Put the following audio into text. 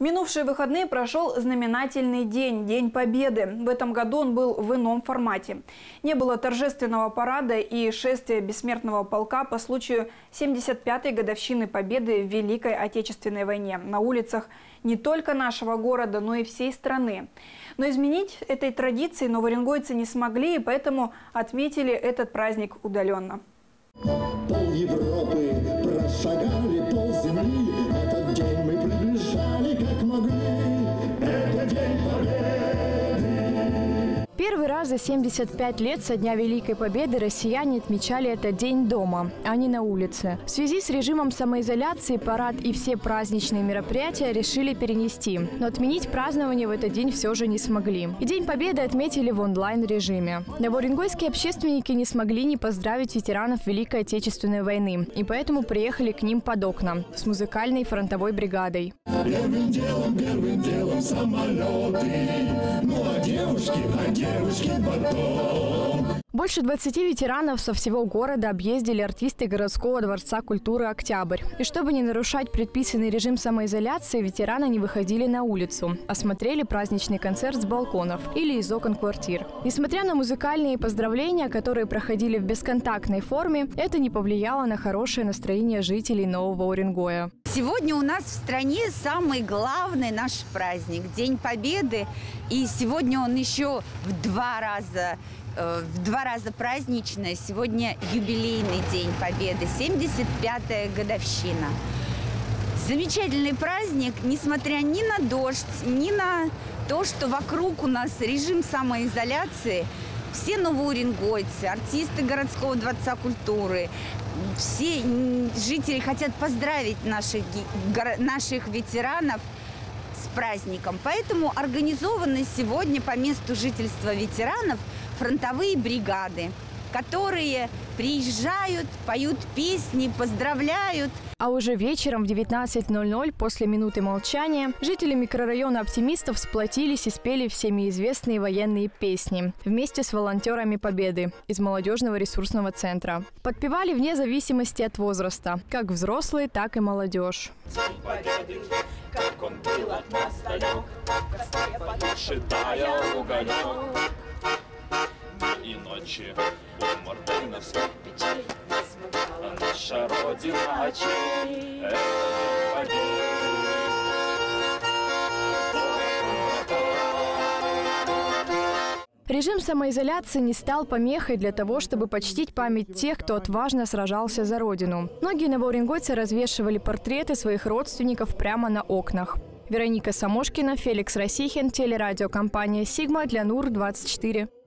Минувшие выходные прошел знаменательный день – День Победы. В этом году он был в ином формате. Не было торжественного парада и шествия бессмертного полка по случаю 75-й годовщины Победы в Великой Отечественной войне на улицах не только нашего города, но и всей страны. Но изменить этой традиции новоуренгойцы не смогли, и поэтому отметили этот праздник удаленно. Пол Европы прошагали, пол земли. Этот день мы приближали, как могли. Это День Победы. Первый раз за 75 лет со Дня Великой Победы россияне отмечали этот день дома, а не на улице. В связи с режимом самоизоляции парад и все праздничные мероприятия решили перенести. Но отменить празднование в этот день все же не смогли. И День Победы отметили в онлайн-режиме. Новоуренгойские общественники не смогли не поздравить ветеранов Великой Отечественной войны. И поэтому приехали к ним под окна с музыкальной фронтовой бригадой. Первым делом самолеты. Ну а девушки потом. Больше 20 ветеранов со всего города объездили артисты городского дворца культуры «Октябрь». И чтобы не нарушать предписанный режим самоизоляции, ветераны не выходили на улицу, а смотрели праздничный концерт с балконов или из окон квартир. Несмотря на музыкальные поздравления, которые проходили в бесконтактной форме, это не повлияло на хорошее настроение жителей Нового Уренгоя. Сегодня у нас в стране самый главный наш праздник – День Победы. И сегодня он еще в два раза праздничный. Сегодня юбилейный День Победы, 75-я годовщина. Замечательный праздник, несмотря ни на дождь, ни на то, что вокруг у нас режим самоизоляции. Все новоуренгойцы, артисты городского дворца культуры, все жители хотят поздравить наших ветеранов с праздником. Поэтому организованы сегодня по месту жительства ветеранов фронтовые бригады, которые приезжают, поют песни, поздравляют. А уже вечером в 19:00 после минуты молчания жители микрорайона Оптимистов сплотились и спели всеми известные военные песни вместе с волонтерами Победы из молодежного ресурсного центра. Подпевали вне зависимости от возраста, как взрослые, так и молодежь. День Победы, как он был от нас далек, в костре потухший таял уголек. И ночи у мартыновских печей а наша Родина очей. Это День Победы. Режим самоизоляции не стал помехой для того, чтобы почтить память тех, кто отважно сражался за Родину. Многие новоуренгойцы развешивали портреты своих родственников прямо на окнах. Вероника Самошкина, Феликс Расихин, телерадиокомпания «Сигма» для НУР-24.